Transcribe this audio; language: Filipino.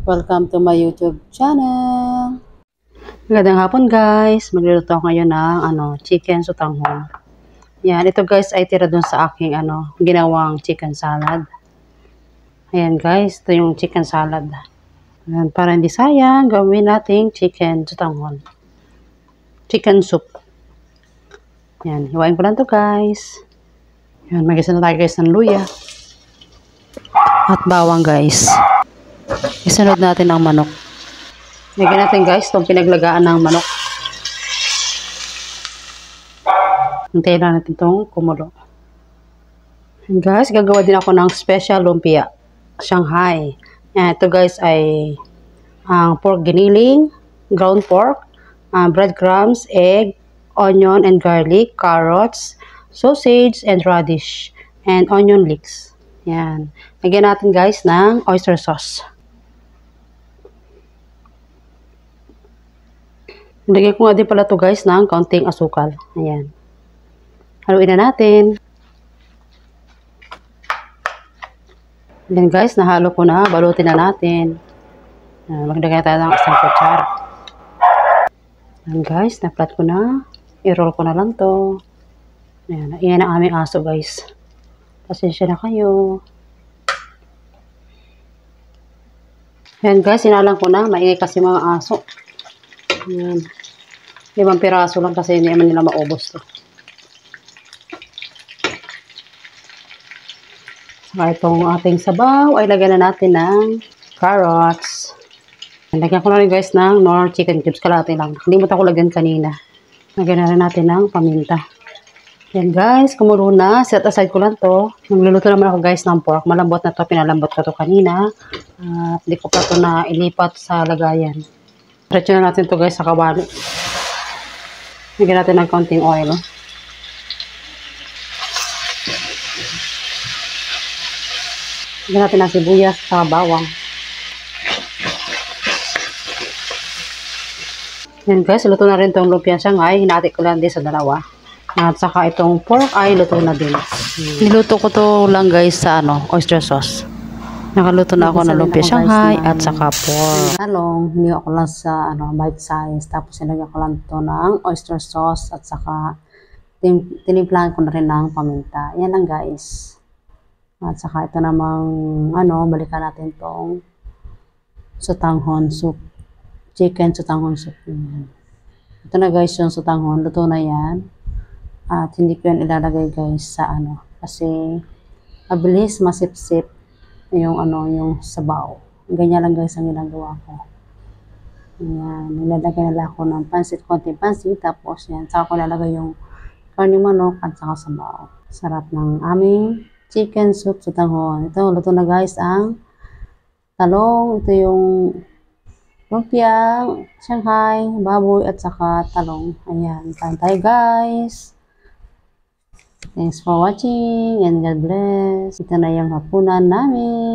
Welcome to my YouTube channel. Magandang hapon guys. Magluluto ako ngayon ng chicken sotanghon. Yan, ito guys ay tira dun sa aking ginawang chicken salad. Ayan guys, ito yung chicken salad. Ayan, para hindi sayang, gawin nating chicken sotanghon. Chicken soup. Yan, hiwain ko lang to guys. Yan, magisa na tayo guys ng luya. At bawang guys. Isunod natin ang manok. Lagyan natin guys itong pinaglagaan ng manok. Hintayin lang natin itong kumulo. And guys, gagawa din ako ng special lumpia. Shanghai. Yan, ito guys ay ang pork giniling, ground pork, breadcrumbs, egg, onion and garlic, carrots, sausage and radish, and onion leeks. Yan. Lagyan natin guys ng oyster sauce. Lagyan ko nga din pala to guys ng kaunting asukal. Ayan. Haluin na natin. Then guys, nahalo ko na. Balutin na natin. Magdagay tayo ng isang kutsara. Ayan guys, na-flat ko na. I-roll ko na lang to. Ayan. Ayan ang aming aso guys. Pasensya na kayo. Ayan guys, sinalang ko na. Maingay kasi mga aso. Ayan. 5 piraso lang kasi hindi naman nila maubos to. Saka itong ating sabaw ay lagyan na natin ng carrots. Lagyan ko na rin guys ng nor chicken cubes. Kalahati lang. Nakalimutan ko lagyan kanina. Lagyan na rin natin ng paminta. Yan guys, kumulo na. Set aside ko lang to. Magluluto naman ako guys ng pork. Malambot na to. Pinalambot ko to kanina. At hindi ko pa to na ilipat sa lagayan. Diretso na natin to guys sa kawali. Lagyan natin ng konting oil. Lagyan natin ng sibuyas sa bawang. Yan guys, luto na rin itong lumpia Shanghai. Hinati ko lang din sa dalawa. At saka itong pork ay luto na din. Niluto ko to lang guys sa oyster sauce. Nakaluto na ako ng lumpia Shanghai at saka pork. Talong, hiniwa ko lang sa bite size. Tapos nilagyan ko lang ito ng oyster sauce at saka tinimplahan ko na rin ng paminta. Yan lang guys. At saka ito namang balikan natin itong sotanghon soup. Chicken sotanghon soup. Ito na guys yung sotanghon. Luto na yan. At hindi ko yan ilalagay guys sa kasi mabilis masipsip yung sabaw. Ganyan lang guys ang ginagawa ko. Ayan, nilalagay na ako ng pansit, konting pansit, tapos yan, saka ko lalagay yung karne manok at saka sabaw. Sarap ng aming chicken soup sotanghon. Ito, luto na guys ang talong. Ito yung lumpia Shanghai, baboy at saka talong. Ayan, kain tayo guys. Thanks for watching and God bless. Ito na yung hapunan namin.